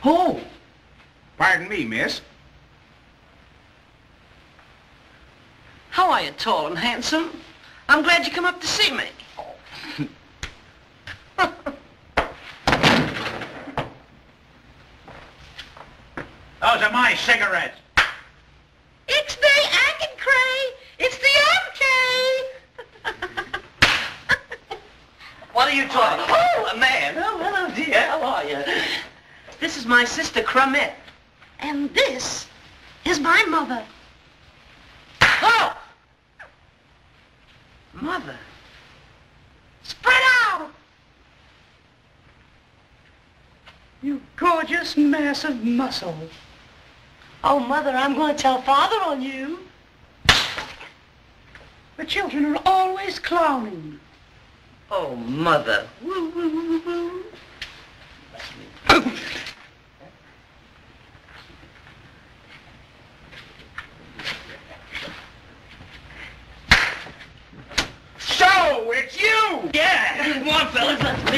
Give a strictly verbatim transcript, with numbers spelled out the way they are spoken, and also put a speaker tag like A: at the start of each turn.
A: Oh, pardon me, miss.
B: How are you, tall and handsome? I'm glad you come up to see me.
A: Those are my cigarettes.
B: It's the Ankeny. It's the M K. What are you talking about? Oh, a man. Oh, hello, dear. How are you? This is my sister, Crumette. And this is my mother. Oh! Mother. Spread out!
C: You gorgeous mass of muscle.
B: Oh, Mother, I'm going to tell Father on you.
C: The children are always clowning.
B: Oh, Mother. Woo, woo, woo, woo, woo.
A: So, it's you!
B: Yeah, come on, fellas, let's